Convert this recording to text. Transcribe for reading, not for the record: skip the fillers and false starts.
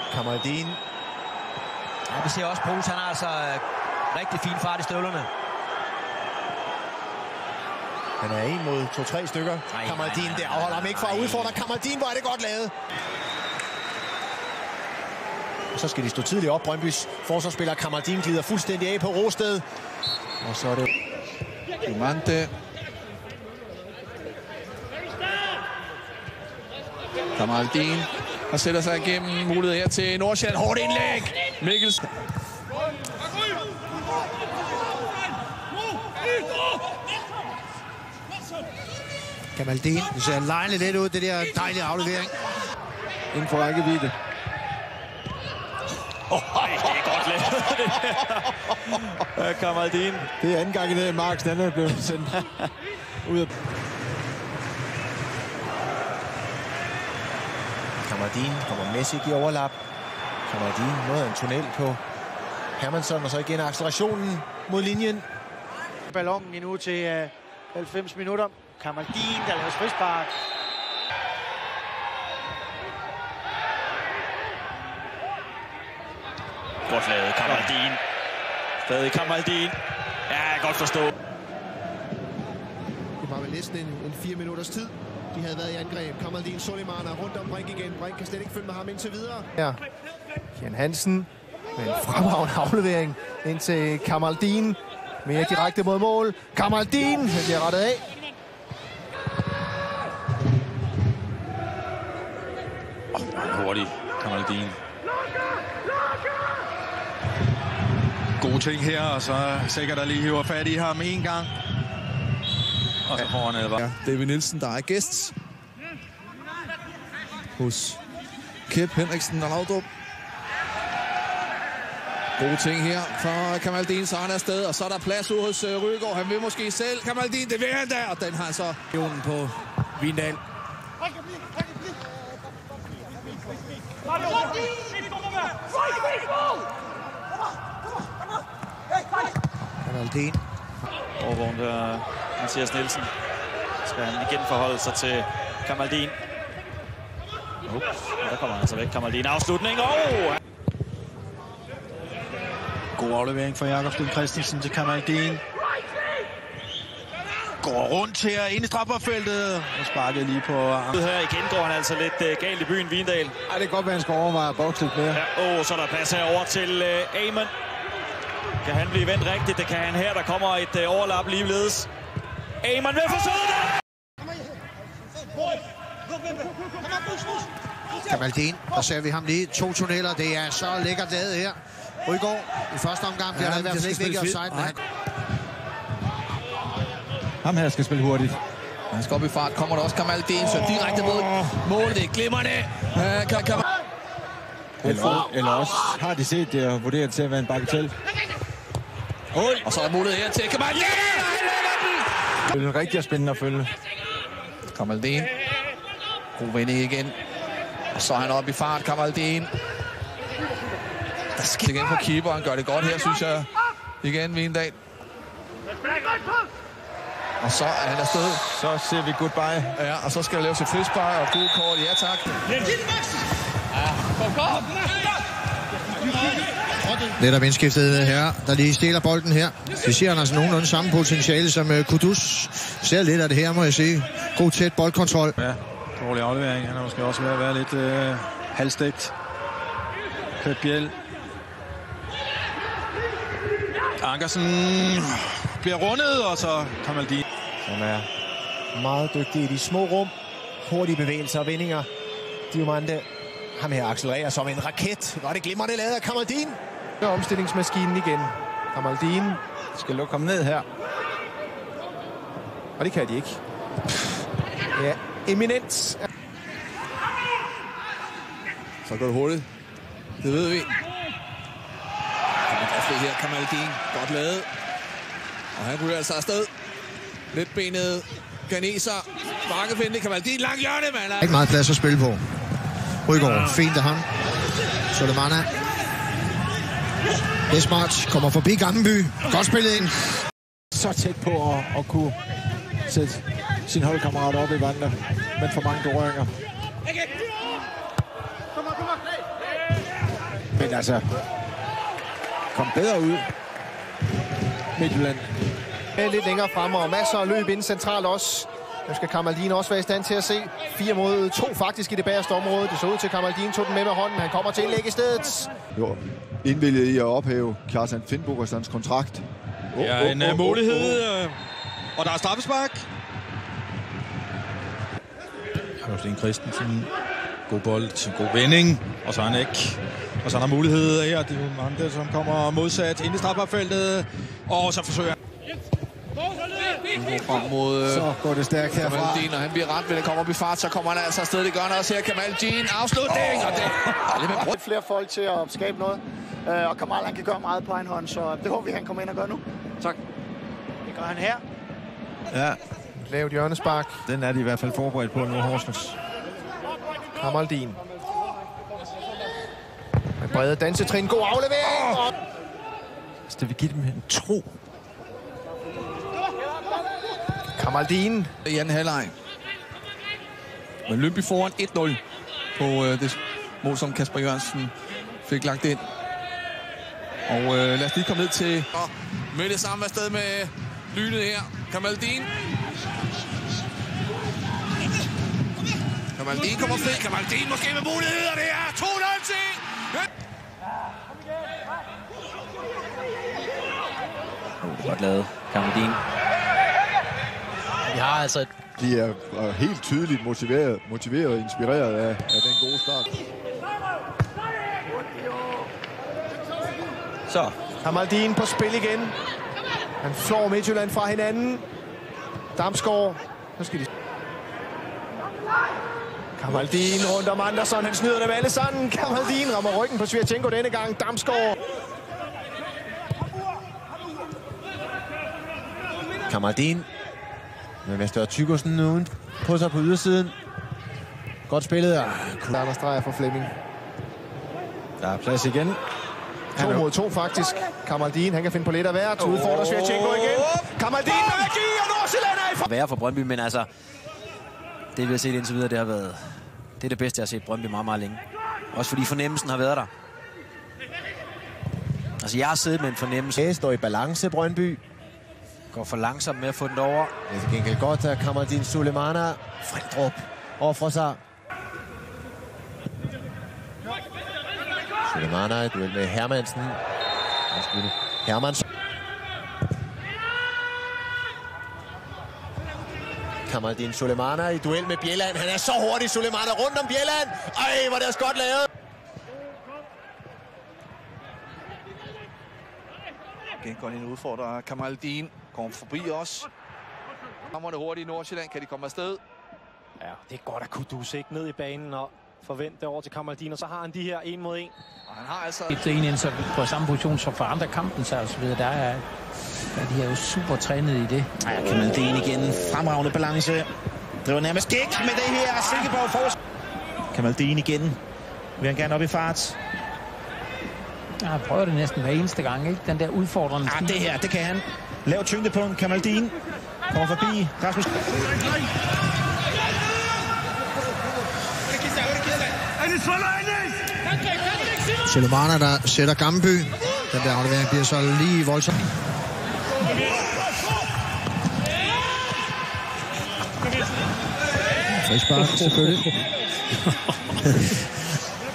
Kamaldeen. Ja, vi ser også Pose, han har altså rigtig fin fart i støvlerne. Han er 1 mod 2-3 stykker. Kamaldeen, det afholder ham ikke fra at udfordre. Kamaldeen, hvor er det godt lavet. Og så skal de stå tidligt op. Brøndbys forsvarsspiller Kamaldeen glider fuldstændig af på Rosted. Og så er det Dumante. Kamaldeen, der sætter sig igennem mulighed her til Nordsjælland. Hårdt indlæg. Mikkels. Kamaldeen. Det ser lejligt lidt ud, det der dejlige aflevering. Inden for rækkevidde. Det er godt lavet. Kamaldeen. Det er anden gang i dag, Marks den er blevet sendt ud af. Kamaldeen kommer Messi i overlap. Kamaldeen noget af en tunnel på Hermansson, og så igen accelerationen mod linjen. Ballonen endnu til 90 minutter. Kamaldeen, der laves frispark. Godt lavet, Kamaldeen. Stadig Kamaldeen. Ja, godt forstå. Det var vel næsten en 4 minutters tid. De havde været i angreb. Kamaldeen Sulemana rundt om Brink igen. Brink kan slet ikke følge med ham indtil videre. Ja. Jan Hansen med en fremragende aflevering ind til Kamaldeen. Mere direkte mod mål. Kamaldeen, han bliver rettet af. Hurtig, Kamaldeen. Gode ting her, og så sikkert der lige hiver fat i ham en gang. Og så får han Edvard. Ja, David Nielsen, der er gæst hos Kip Henriksen og Laudrup. Gode ting her for Kamaldeen, så han er afsted, og så er der plads ude hos Rygaard. Han vil måske selv. Kamaldeen, det vil han der, og den har han så jonen på Vindal. Kamaldeen. Overvågen der Mathias Nielsen. Skal han igen forholde sig til Kamaldeen. Der kommer han altså væk. Kamaldeen afslutning. God aflevering fra Jakob Sten Christensen til Kamaldeen. Går rundt til ind i strafferfeltet og sparker lige på armen. Her igen går han altså lidt galt i byen Vindal. Ej, det er godt, at han skal overveje at bokse lidt mere. Ja, så er der plads herover til Amen. Kan han blive vendt rigtigt? Det kan han her. Der kommer et overlap ligeledes. Amen vil forsøge det! Kamaldeen, der ser vi ham lige. 2 tunneller, det er så lækkert lavet her. Rygaard i første omgang bliver der i hvert fald ikke offside. Ham her skal spille hurtigt. Han skal op i fart. Kommer der også Kamaldeen, så direkte mod målet. Det er glimrende. Eller også har de set det og vurderet til at være en bagatel. Og så er der mulighed her til Kamaldeen. Det er rigtig spændende at følge. Kamaldeen. God vending igen. Og så er han op i fart, Kamaldeen. Der skal igen på keeper. Han gør det godt her, synes jeg. Igen, Vindal. Og så er han afsted. Så siger vi goodbye. Ja, og så skal der laves et frispark og gode kort. Ja, tak. Netop indskiftet her, der lige stiller bolden her. Det siger han altså nogenlunde samme potentiale som Kudus. Ser lidt af det her, må jeg sige. God tæt boldkontrol. Ja, dårlig aflevering. Han er måske også ved at være lidt halvstegt. Pep Biel. Ankersen bliver rundet, og så Kamaldeen. Han er meget dygtig i de små rum. Hurtige bevægelser og vendinger. Diamante. Ham her accelererer som en raket. Hvor er det glimrende lavet af Kamaldeen. Og omstillingsmaskinen igen. Kamaldeen Skal lukke ham ned her. og det kan de ikke. Ja, eminent. Så går det hurtigt. Det ved vi. Her Kamaldeen. Godt lavet. Og han kunne altså afsted. Lidt benet. Ganeser. Markefinde. Kamaldeen. Lang hjørne, mand. Ikke meget plads at spille på. Rygaard, fint af ham. Sulemana. Desmart kommer forbi Gammelby. Godt spillet ind. Så tæt på at kunne sætte sin holdkammerat op i vandet. Men for mange berøringer. Men altså, kom bedre ud. Midtjylland. Lidt længere frem og masser af løb inden centralt også. Nu skal Kamaldeen også være i stand til at se. 4 mod 2 faktisk i det bagerste område. Det så ud til, Kamaldeen tog den med hånden. Han kommer til indlæg i stedet. Jo, indvilget i at ophæve Kjartan Finnbogastands kontrakt. En mulighed, og der er straffespark. Kamaldeen Christensen. God bold, god vending, og så er han ikke. Og så er der mulighed her. Det er jo mange, som kommer modsat ind i straffelfeltet. Og så forsøger frem mod så går det stærkt herfra. Kamaldeen, og han bliver ramt, ved det kommer op i fart, så kommer han altså afsted. Det gør han også her. Kamaldeen, afslutning, og det Lidt flere folk til at skabe noget, og Kamal han kan gøre meget på egen hånd, så det håber vi, han kommer ind og gør nu. Tak. Det gør han her. Ja, Lavt hjørnespark. den er de i hvert fald forberedt på nu, Horsens. Kamaldeen. Med brede dansetrin. God aflevering. Så det vil give dem en tro. Kamaldeen. i anden halvleg. Men Lyngby foran 1-0 på det mål, som Kasper Jørgensen fik lagt ind. Og lad os lige komme ned til og med det samme afsted med lynet her. Kamaldeen. Kamaldeen kommer fri. Kamaldeen måske med muligheder. Det er 2-0 til. Godt lavet, Kamaldeen. Vi har altså De er helt tydeligt motiveret og inspireret af den gode start. så. Kamaldeen på spil igen. Han flår Midtjylland fra hinanden. Damsgaard. Nu skal de... Kamaldeen rundt om Andersson. Han snyder dem alle sammen. Kamaldeen rammer ryggen på Svirchenko denne gang. Damsgaard. Kamaldeen med Større Tygersen uden på sig på ydersiden. Godt spillet. Der er streger for Flemming. Der er plads igen. 2 mod 2 faktisk. Kamaldeen, han kan finde på lidt af hvert. Udfordrer Svirchenko igen. Kamaldeen med magi, og Nordsjælland er i for... Være for Brøndby, men altså det vi har set indtil videre, det har været det bedste, jeg har set Brøndby meget, meget længe. Også fordi fornemmelsen har været der. Altså jeg har siddet med en fornemmelse. Det står i balance, Brøndby. Går for langsomt med at få den over. Det er til gengæld godt, at Kamaldeen Sulemana Frendrup offrer sig. Sulemana i duel med Hermansen. Hermansen. Kamaldeen Sulemana i duel med Bjelland. Han er så hurtig, Sulemana rundt om Bjelland. Ej, hvor det er godt lavet. Igen går ind udfordrer Kamaldeen. Kommer forbi os. Kommer det hurtigt i Nordsjælland. Kan de komme afsted? Ja, det er godt at Kudus ikke ned i banen og forvente det over til Kamaldeen, og så har han de her 1 mod 1. Og han har altså... En på samme position som for andre kampen, så og så videre. De er jo super trænet i det. Ja, Kamaldeen igen. Fremragende balance. Det var nærmest gæk med det her. Silkeborg for. Kamaldeen igen. Vil han gerne op i fart. Ja, han prøver det næsten hver eneste gang, ikke? Den der udfordrende. Ja, det her, det kan han. Lav tyngdepunkt. Kamaldeen kommer forbi. Rasmus. Sulemana, der sætter Gammelby. Den der aflevering bliver så lige voldsom. Frispark, selvfølgelig.